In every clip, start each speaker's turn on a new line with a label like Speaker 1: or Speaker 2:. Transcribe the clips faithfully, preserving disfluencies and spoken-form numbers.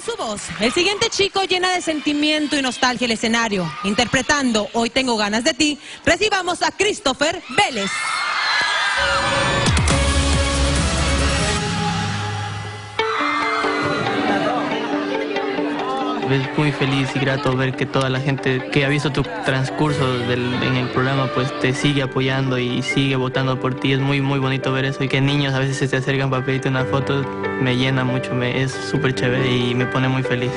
Speaker 1: su voz, el siguiente chico llena de sentimiento y nostalgia el escenario. Interpretando Hoy Tengo Ganas de Ti, recibamos a Christopher Vélez.
Speaker 2: Es muy feliz y grato ver que toda la gente que ha visto tu transcurso del, en el programa pues te sigue apoyando y sigue votando por ti. Es muy muy bonito ver eso y que niños a veces se te acercan para pedirte una foto. Me llena mucho, me, es súper chévere y me pone muy feliz.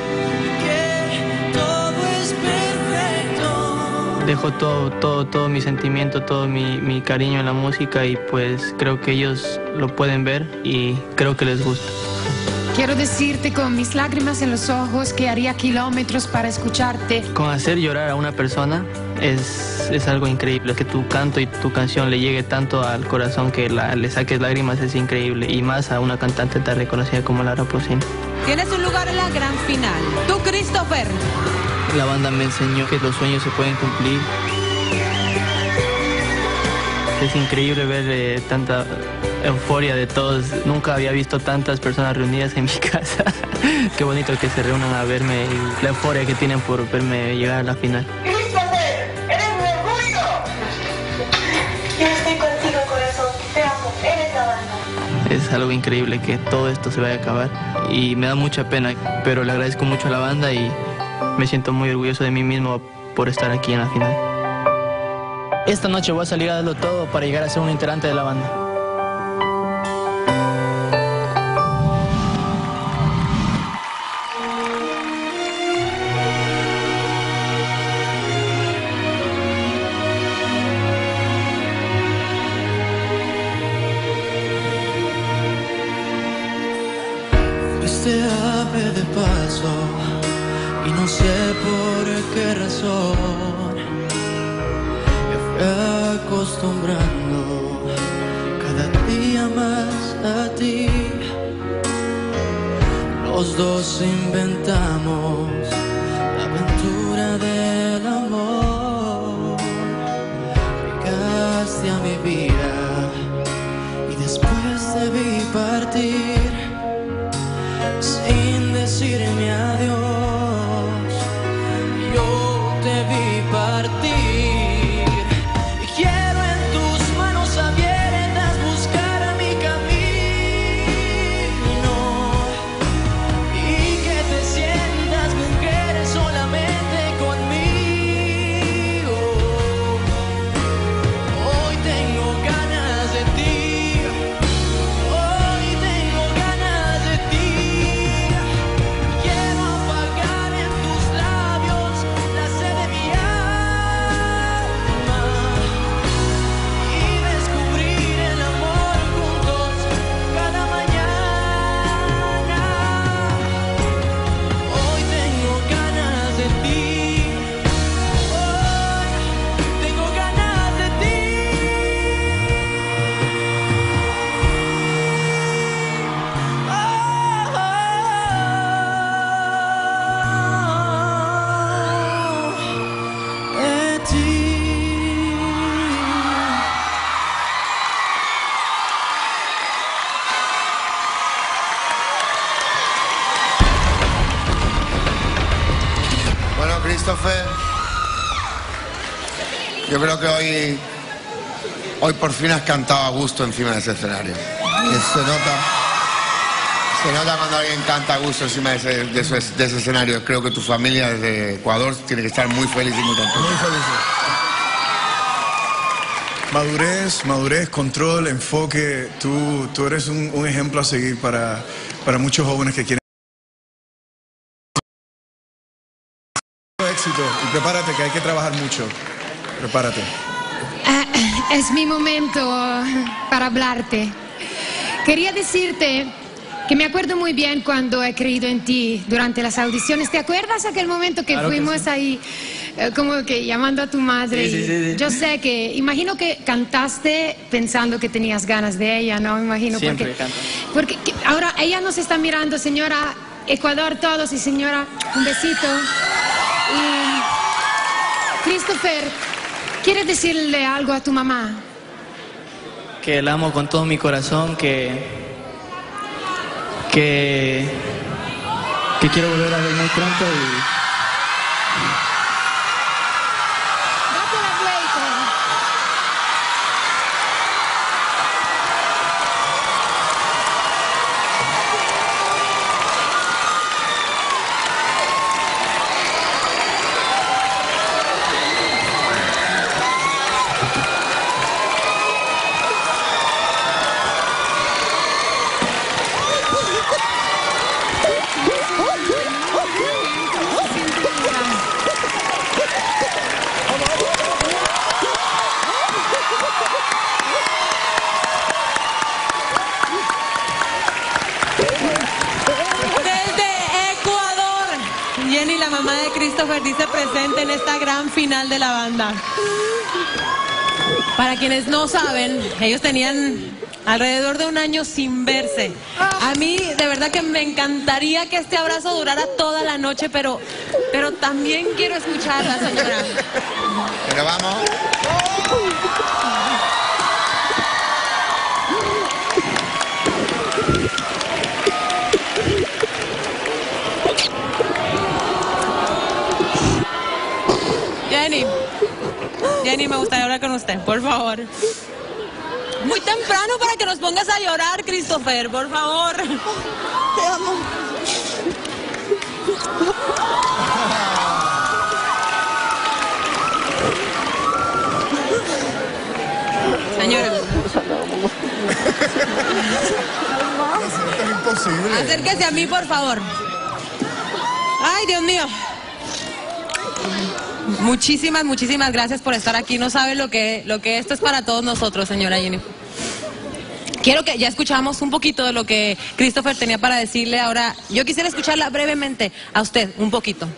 Speaker 2: Dejo todo, todo, todo mi sentimiento, todo mi, mi cariño en la música y pues creo que ellos lo pueden ver y creo que les gusta.
Speaker 3: Quiero decirte con mis lágrimas en los ojos que haría kilómetros para escucharte.
Speaker 2: Con hacer llorar a una persona es, es algo increíble. Que tu canto y tu canción le llegue tanto al corazón que la, le saques lágrimas es increíble. Y más a una cantante tan reconocida como Laura Pausini.
Speaker 1: Tienes un lugar en la gran final. Tú, Christopher.
Speaker 2: La banda me enseñó que los sueños se pueden cumplir. Es increíble ver eh, tanta euforia de todos. Nunca había visto tantas personas reunidas en mi casa. Qué bonito que se reúnan a verme y la euforia que tienen por verme llegar a la final.
Speaker 4: ¡Christopher! ¡Eres mi orgullo! Yo estoy contigo, corazón. Te amo. Eres la banda.
Speaker 2: Es algo increíble que todo esto se vaya a acabar y me da mucha pena, pero le agradezco mucho a la banda y me siento muy orgulloso de mí mismo por estar aquí en la final. Esta noche voy a salir a darlo todo para llegar a ser un integrante de la banda.
Speaker 5: Fuiste ave de paso y no sé por qué razón me fui acostumbrando cada día más a ti. Los dos inventamos la aventura del amor. Llegaste a mi vida y después te vi partir sin decirme adiós. Yo te vi partir y quiero en tus manos abiertas buscar mi camino y que te sientas mujer solamente conmigo. Hoy tengo ganas de ti. Hoy tengo ganas de ti. Quiero apagar en tus labios la sed de mi alma y descubrir el amor juntos cada mañana. Hoy tengo ganas de ti. Hoy tengo ganas de ti. De ti.
Speaker 6: Bueno, Christopher, yo creo que hoy, hoy por fin has cantado a gusto encima de ese escenario. Que se nota, se nota cuando alguien canta a gusto encima de ese, de ese, de ese escenario. Creo que tu familia desde Ecuador tiene que estar muy feliz y muy contenta.
Speaker 7: Muy feliz. Madurez, madurez, control, enfoque. Tú, tú eres un, un ejemplo a seguir para, para muchos jóvenes que quieren éxito. Y prepárate, que hay que trabajar mucho. Prepárate.
Speaker 3: Ah, es mi momento para hablarte. Quería decirte que me acuerdo muy bien cuando he creído en ti durante las audiciones. ¿Te acuerdas aquel momento que
Speaker 2: Claro que
Speaker 3: fuimos
Speaker 2: sí.
Speaker 3: ahí eh, como que llamando a tu madre?
Speaker 2: Sí,
Speaker 3: y
Speaker 2: sí, sí, sí.
Speaker 3: Yo sé que, imagino que cantaste pensando que tenías ganas de ella, ¿no? Imagino
Speaker 2: Siempre
Speaker 3: porque,
Speaker 2: canto.
Speaker 3: porque que- ahora ella nos está mirando, señora Ecuador todos y señora, un besito. Y Christopher, ¿quieres decirle algo a tu mamá?
Speaker 2: Que la amo con todo mi corazón, que que que quiero volver a ver muy pronto y
Speaker 3: Date la vuelta.
Speaker 1: Desde Ecuador, Jenny, la mamá de Christopher, dice presente en esta gran final de la banda. Para quienes no saben, ellos tenían alrededor de un año sin verse. A mí de verdad que me encantaría que este abrazo durara toda la noche, pero, pero también quiero escucharla, señora.
Speaker 6: Pero vamos.
Speaker 1: Jenny, Jenny, me gustaría hablar con usted, por favor. Muy temprano para que nos pongas a llorar, Christopher, por favor.
Speaker 4: Te amo.
Speaker 1: Señora,
Speaker 7: Esto es imposible.
Speaker 1: acérquese a mí, por favor. Ay, Dios mío. Muchísimas, muchísimas gracias por estar aquí. No sabe lo que, lo que esto es para todos nosotros, señora Jenny. Quiero que ya escuchamos un poquito de lo que Christopher tenía para decirle. Ahora, yo quisiera escucharla brevemente a usted, un poquito.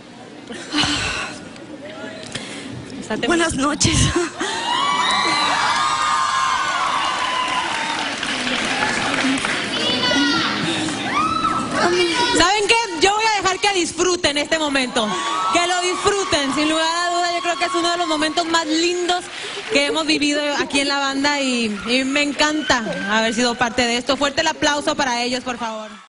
Speaker 4: Buenas noches.
Speaker 1: ¿Saben qué? Yo voy a dejar que disfruten este momento. Que lo disfruten, sin lugar a duda. Yo creo que es uno de los momentos más lindos que hemos vivido aquí en la banda y, y me encanta haber sido parte de esto. Fuerte el aplauso para ellos, por favor.